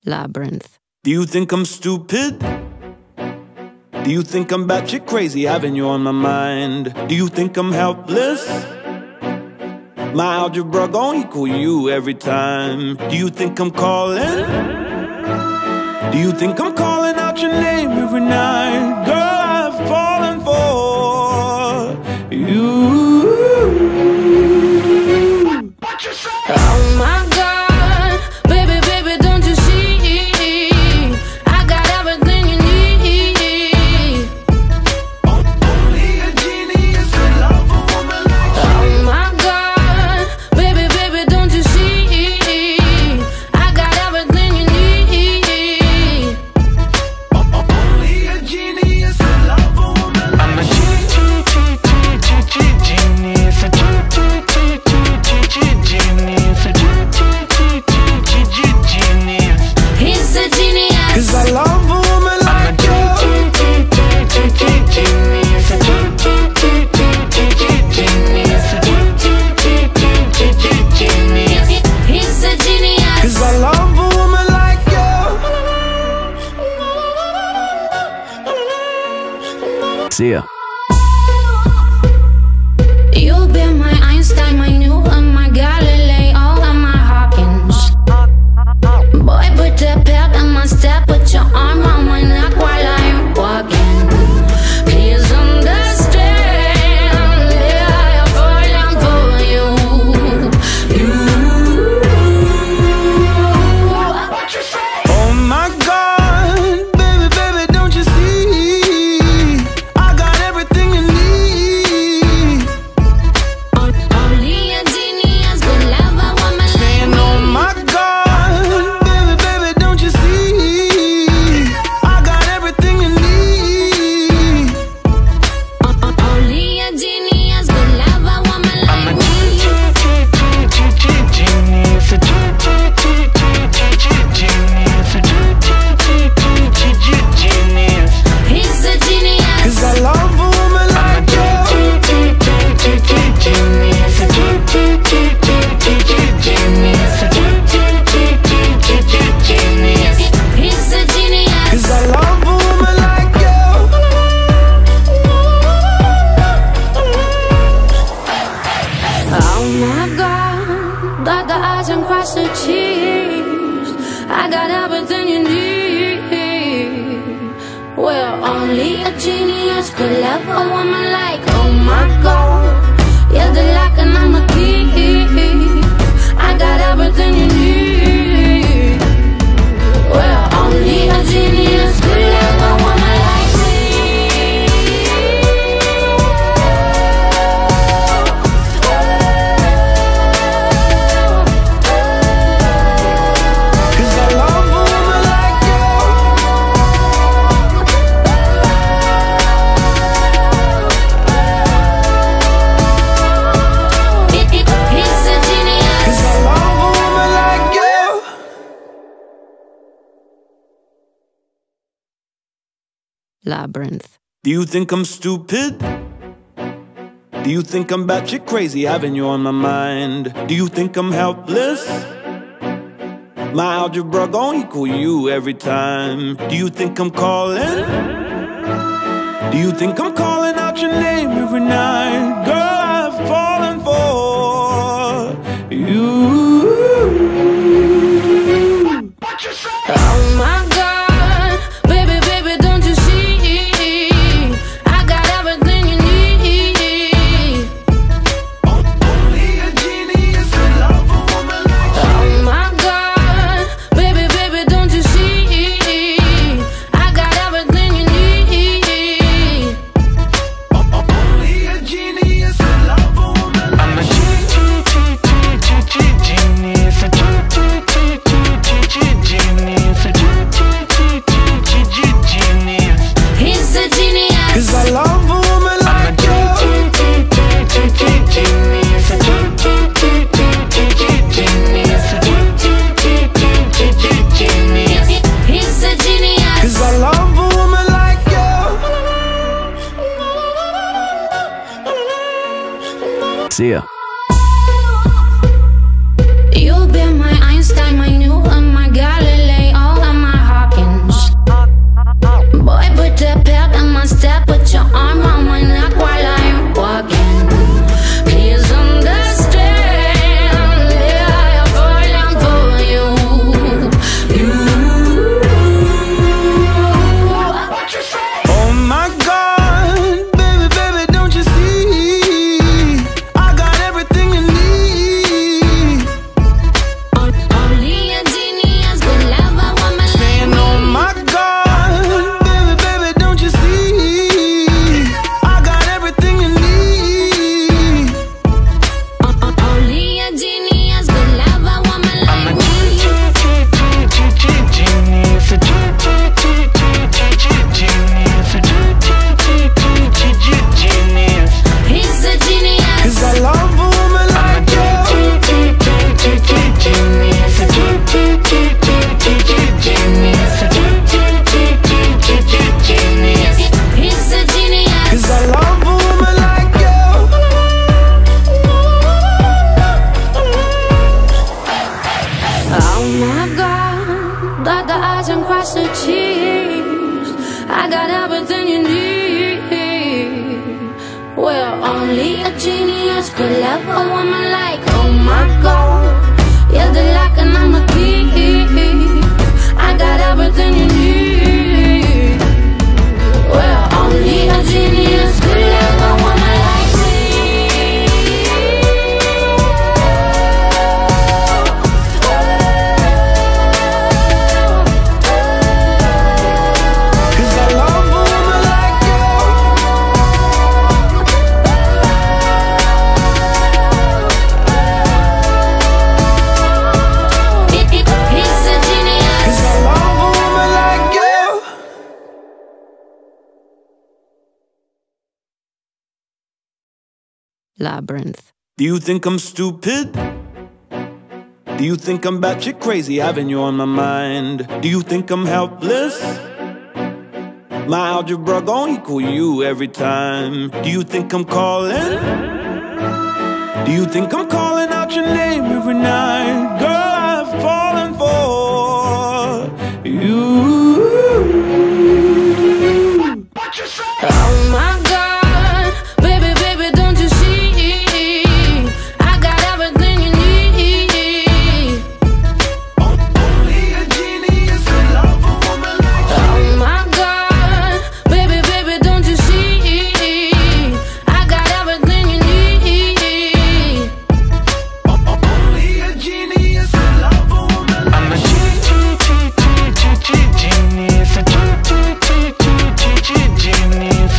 Labyrinth. Do you think I'm stupid? Do you think I'm batshit crazy, having you on my mind? Do you think I'm helpless? My algebra gon' equal you every time. Do you think I'm calling? Do you think I'm calling out your name every night? Girl, I've fallen for you. What you say? Oh my God, baby, baby, don't you see? I got everything you need. Only a genius could love a woman like you. Oh my God, baby, baby, don't you see? I got everything you need. Only a genius could love a woman like you. I'm a genius, a genius. He's a genius. 'Cause I love a woman like you. He's a genius. 'Cause I love a woman like you. See ya. You've been my Einstein, my Newton, my Galileo, and my Hawkins. Boy, put the pep in my step, put your arm around my neck while I'm walking. Please understand, yeah, I'm falling for you. Oh my God, baby, baby, don't you see? I got everything you need. Only a genius could love a woman like Saying, me. oh my God, baby, baby, don't you see? I got everything you need. Only a genius could love a woman I'm a like me. genius. He's a genius. 'Cause I love a woman like you. He's a genius. 'Cause I love a woman like you. Oh my God, dot the I's and cross the T's. I got everything you need. Well, only a genius could love a woman like. Oh my God, you're the lock and I'm the key. I got everything you need. Well, only a genius could love a woman like me. Cause I love a woman like you. He's a genius. 'Cause I love a woman like you. Labyrinth. Do you think I'm stupid? Do you think I'm batshit crazy, having you on my mind? Do you think I'm helpless? My algebra gon' equal you every time. Do you think I'm calling? Do you think I'm calling out your name every night? Girl, I've fallen for you. Oh my God, baby, baby, don't you see? I got everything you need. Only a genius could love a woman like you. Oh my God, baby, baby, don't you see? I got everything you need. Only a genius could love a woman like you. I'm a genius. He's a genius. 'Cause I love a woman like you. He's a genius. 'Cause I love a woman like you. See ya. You've been my Einstein, my Newton, my Galileo, dot the I's and cross the T's. I got everything you need. Well, only a genius could love a woman like, oh my God, you're the lock and I'm the key. I got everything you need. Well, only a genius could love a woman like me. 'Cause I love a woman like you. He's a genius. 'Cause I love a woman like you. Labyrinth. Do you think I'm stupid? Do you think I'm batshit crazy, having you on my mind? Do you think I'm helpless? My algebra gon' equal you every time. Do you think I'm calling? Do you think I'm calling out your name every night? Girl, I've fallen for you. Oh my God, baby, baby, don't you see? I got everything you need. Only a genius could love a woman like you. Oh my God, baby, baby, don't you see? I got everything you need. Only a genius could love a woman like I'm a genius, a genius,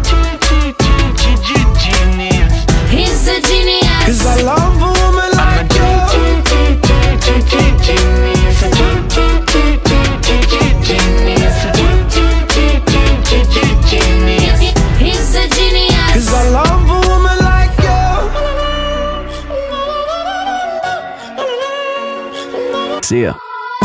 genius. He's a genius. 'Cause I love a woman like you. He's a genius. 'Cause I love a woman like you. See ya.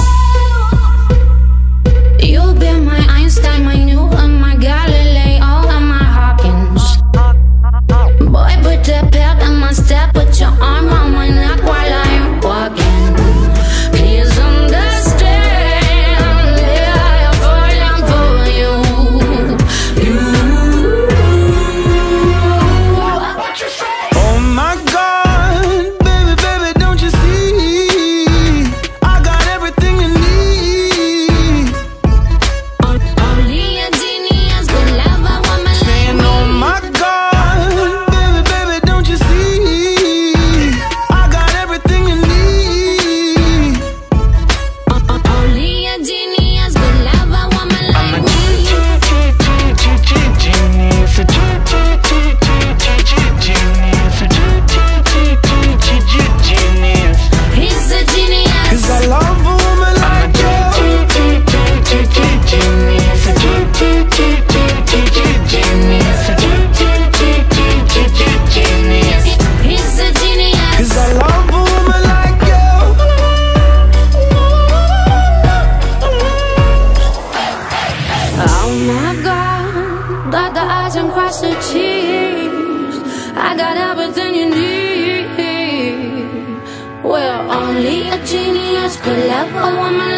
You've been my Einstein, my Newton, my Galileo, and my Hawkins. Boy, put that pep in my step, put your arm on my neck while I'm walking. Please understand, yeah, I'm falling for you. Oh my God, baby, baby, don't you see? I got everything you need. Only a genius could love a woman like And me. oh my God, baby, baby, don't you see? I got everything you need. Only a genius could love a woman like me. He's a genius. 'Cause I love a woman like you. He's a genius. 'Cause I love a woman like you. Oh my God, dot the I's and cross the T's. I got everything you need. Well, only a genius could love a woman